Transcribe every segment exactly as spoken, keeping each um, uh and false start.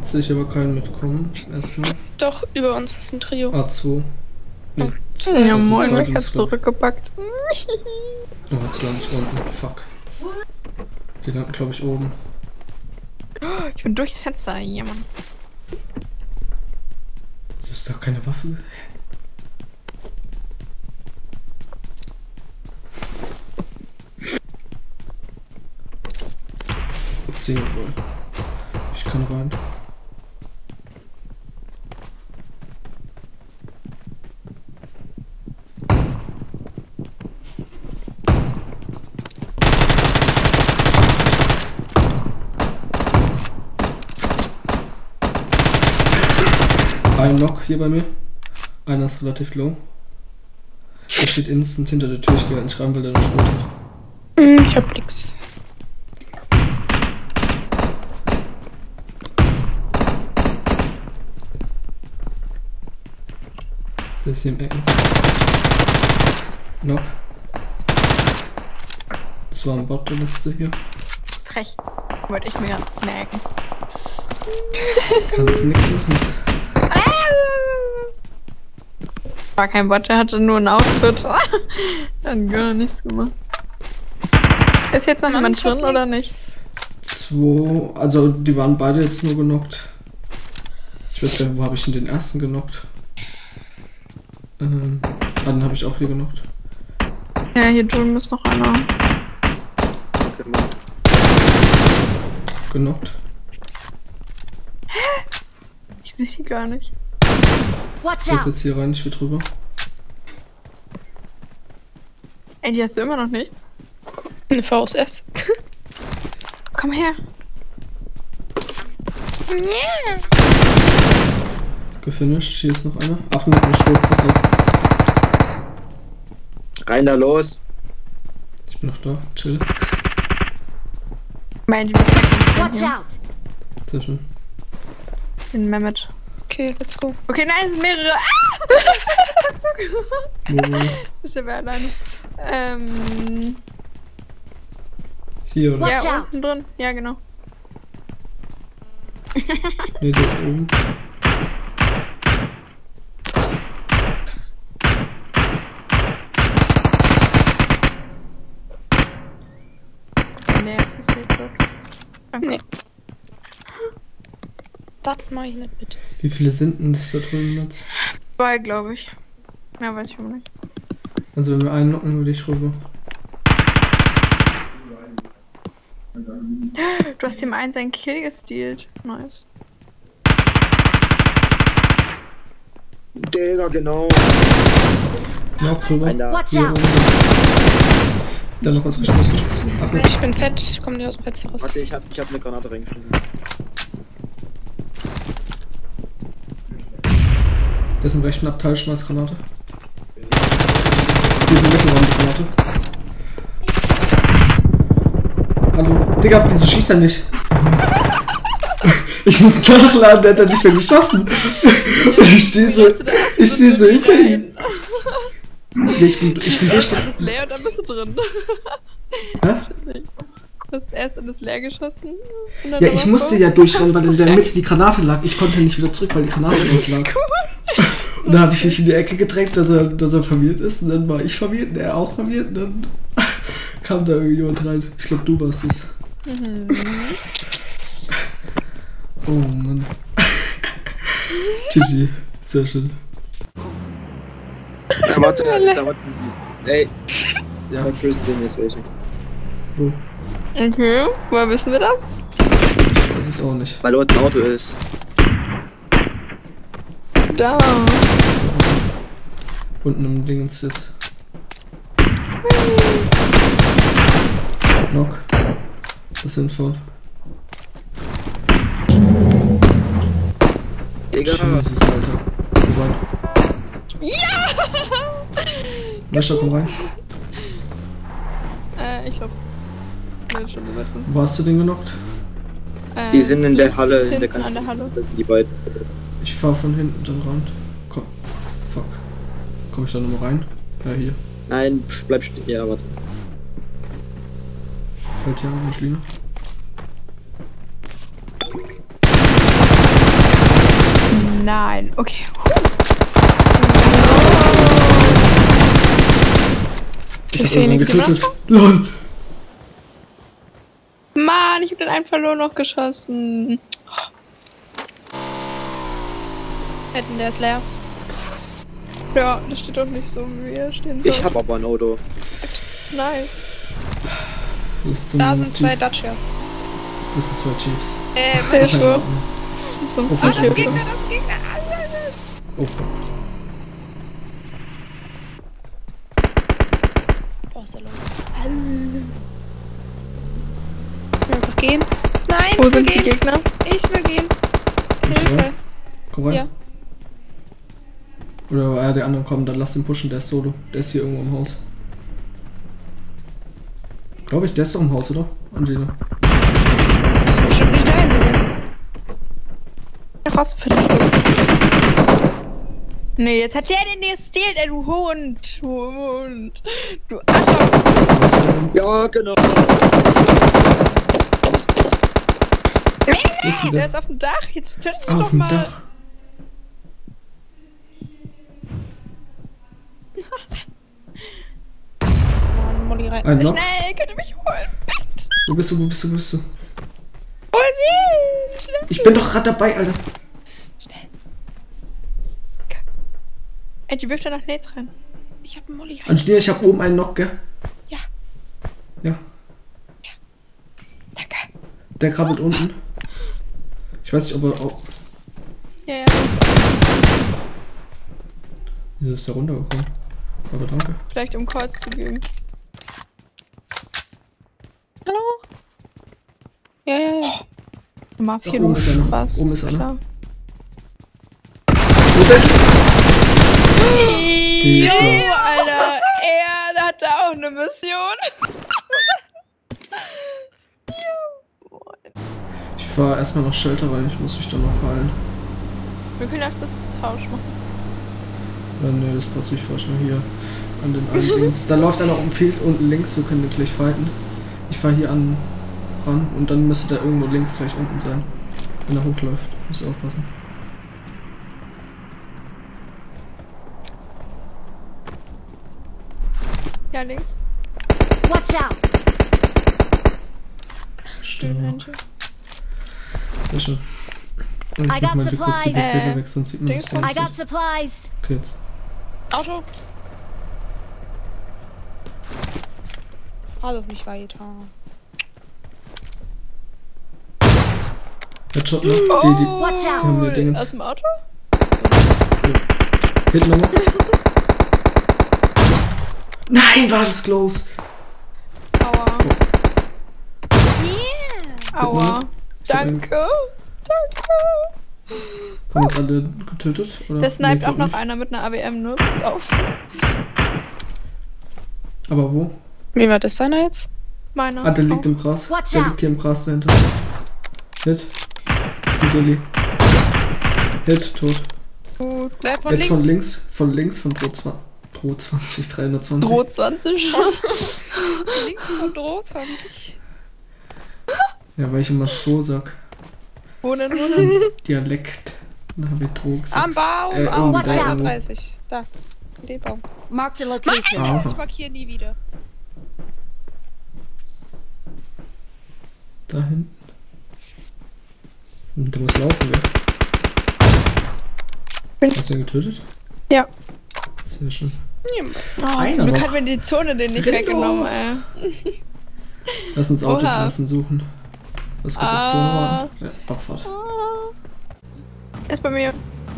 Sehe ich aber keinen mitkommen. Erstmal. Doch, über uns ist ein Trio. A zwei. Nee. Oh. Ja moin, ich hab zurückgepackt. Oh, jetzt lande ich unten. Fuck. Die landen, glaube ich, oben. Ich bin durchs Fenster, jemand. Das ist doch keine Waffe. zehn. Ich kann rein. Ein Knock hier bei mir. Einer ist relativ low. Der steht instant hinter der Tür. Ich gehe halt nicht rein, weil der noch Schrot hat. Ich hab nix. Der ist hier im Ecken. Knock. Das war ein Bot, der letzte hier. Frech. Wollte ich mir ganz snacken. Kannst nix machen. War kein Bot, der hatte nur ein Outfit. Hat gar nichts gemacht. Ist jetzt noch jemand drin oder nicht? Zwei, also die waren beide jetzt nur genockt. Ich weiß gar nicht, wo habe ich denn den ersten genockt? Ähm, dann habe ich auch hier genockt. Ja, hier drüben ist noch einer. Genockt. Ich sehe die gar nicht. Der ist jetzt hier rein, ich will drüber. Ey, die hast du immer noch nichts? Eine V S S. Komm her. Yeah. Gefinisht, hier ist noch einer. Ach, mit einem Schrot. Rein da los. Ich bin noch da, chill. Mein, die muss Watch out! Sehr schön. Den Mehmet. Okay, let's go. Okay, nein, es sind mehrere. Ah! Das ist ja wer alleine. Ähm. Hier, oder? Watch Ja, out. unten drin. Ja, genau. Ne, der ist oben. Nee, jetzt ist nicht gut. Nee. Das mach ich nicht mit. Wie viele sind denn das da drüben jetzt? Zwei, glaube ich. Ja, weiß ich aber nicht. Also wenn wir einen knocken, würde ich rüber. Du hast dem einen seinen Kill gestealt. Nice. Digga, genau. Knock rüber. Einer. Watch Hier out! oben. Dann noch was geschossen. Ach, Ich bin fett, ich komm nicht aus dem Bett raus. Warte, ich hab, ich hab eine Granate reingeschossen. der ist im rechten Abteil, Schmeißgranate. Hier ist eine Mittelraumgranate. Hallo? Digga, wieso schießt er nicht? Ich muss nachladen, der hat da nicht mehr geschossen. Und ich stehe so, ich stehe so hinter ihm. Nee, ich bin, ich bin durch. Das ist leer und dann bist du drin. Hä? Du hast erst in das leer geschossen. Und dann Ja, ich aber musste so. ja durchrennen, weil in der Mitte die Granate lag. Ich konnte nicht wieder zurück, weil die Granate dort lag. Und dann habe ich mich in die Ecke gedrängt, dass er, dass er verwirrt ist. Und dann war ich verwirrt und er auch verwirrt. Und dann kam da irgendjemand rein. Ich glaube, du warst es. Mhm. Oh Mann. G G. Sehr schön. Da warte, da warte. Ey. Ja. Da grüßen wir jetzt welche. Wo? Okay, woher wissen wir das? Ich weiß es auch nicht. Weil dort ein Auto ist. Da. Unten im Dingens jetzt. Knock. Das sind voll. Digga. Jesus, Alter. Wo weit? Ja! Löscher, komm rein. Äh, ich glaub. Ich bin schon so weit drin. Wo hast du den genockt? Äh, Die sind in der Halle, in der hinten ganzen. an der Halle. Das sind die beiden. Ich fahr von hinten dann ran. Komm. Fuck. Komm ich da nochmal rein? Ja, hier. Nein, bleib stehen. Ja, warte. Halt ja, Mischlina. nein. Okay. Ich, Ich hab seh irgendwann nichts. getötet. LOL! Mann, ich hab den einen verloren noch geschossen. Hätten der ist leer. Ja, das steht doch nicht so, wie er stehen soll. Ich hab aber ein Auto. Nice. Das ist so Da ein sind zwei Jeep. Dacias. Das sind zwei Jeeps. Äh, Hilfe. Ja. So ein Oh, Ah, das Hilfe. Gegner, das Gegner. Oh fuck. Oh, ist der los. Ich will einfach gehen. Nein, Wo ich will sind die gehen. Gegner? Ich will gehen. Kommst du Hilfe. rein? Komm rein. Ja. Oder äh, der andere kommt, dann lass ihn pushen, der ist solo. Der ist hier irgendwo im Haus. Glaube ich, der ist doch im Haus, oder? Angela. Das ist bestimmt nicht der Einzige. Rausfinden. Nee, jetzt hat der den gestealt, ey, du Hund. Du Hund. Du Arschloch. Ja, genau. Wo ist denn Der der? ist auf dem Dach. Jetzt tötet ihn Auf doch dem mal. Dach. Mann, Molly rein. Ein Knock. Schnell, könnt ihr mich holen? Bitte. Wo bist du, wo bist du, wo bist du? Hol sie! Schnell. Ich bin doch gerade dabei, Alter. Ey, die wirft da noch Nets rein. Ich hab einen Molly rein. Angela, ich hab oben einen Knock, gell? Ja. Ja. Danke. Der krabbelt unten. Ich weiß nicht, ob er auch. Ja, ja. Wieso ist der runtergekommen? Aber danke. Vielleicht um Kreuz zu geben. Hallo? Ja, ja, ja. Mal Ach, viel oben los. ist einer. Spaß. Oben ist einer. Klar. Wo denn? Die- Jo, Alter. Er hatte auch eine Mission. Ich fahr erstmal noch Shelter rein, ich muss mich dann noch heilen. Wir können auch das Tausch machen. Ja, nee, das passt, ich fahr schon hier an den einen links. Da läuft einer um Field unten links, wir können den gleich fighten. Ich fahr hier an ran und dann müsste der irgendwo links gleich unten sein. Wenn er hochläuft, musst du aufpassen. Ja, links. Watch out! Stimmt. Sehr schön. Ich I mach got mal die kurz die supplies. Szene weg, sonst sieht man das Dings. gar I nicht. got supplies. Okay, jetzt. Auto. Fahr doch nicht weiter. Headshot, ne? Die, die, Watch die out! haben wir Dingens. Aus dem Auto? Hinten nochmal. Nein, war das close! Aua. Yeah. Aua. Ich hab Danke. Danke. Haben uns alle getötet? Oder? Der sniped Nee, auch glaub noch nicht. einer mit einer A W M, ne? Pass auf. Aber wo? Wie war das seiner jetzt? Meiner. Ah, der liegt im Gras. Watch Der out. liegt hier im Gras dahinter. Hit. Zideli. Hit, tot. Gut. Bleib von Jetzt links. von links, von links von Pro zwanzig. Pro zwanzig, dreihundertzwanzig. Droh zwanzig. Links von Droh zwanzig. Ja, weil ich immer zwei sag. Wo denn, wo denn? Dialekt. Da hab ich Droh gesagt. Am Baum, Äh, auf Watch out. einunddreißig. Da. Den Baum. Marked a location. Ah. Ich markiere nie wieder. Da hinten. Hm, der muss laufen, gell? Bin- Hast du ihn getötet? Ja. Sehr schön. Oh, Einer zum Glück noch. hat mir die Zone den nicht Renn weggenommen, doch. ey. Lass uns Auto Oha. lassen suchen. Was wird Ah. auf Zone warten? Ja, Abfahrt. Er ist bei mir.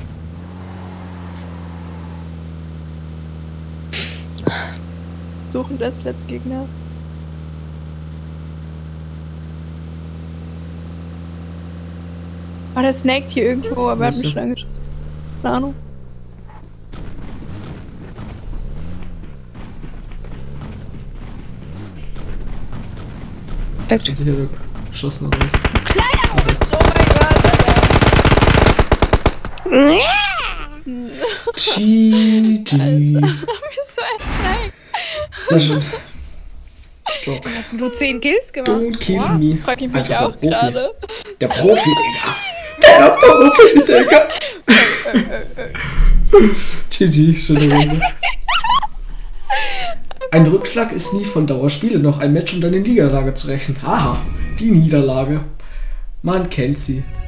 Suchen das letzte Gegner. Oh, der snaked hier irgendwo, aber er hat Wo ist mich der? schon angeschossen. Keine Ahnung. Perfekt. Hat sich hier geschossen oder was? Kleiner Hund! Oh mein Gott! G G. Alter. Wieso ein Snake? Sehr schön. Stock. Hast du zehn Kills gemacht? Don't kill Wow. me. Frag ich mich Einfach der auch Profi. gerade. Der Profi, Digga. Der Profi, Digga. G G, schöne Runde. Ein Rückschlag ist nie von Dauerspiele, noch ein Match und eine Niederlage zu rächen. Haha, die Niederlage. Man kennt sie.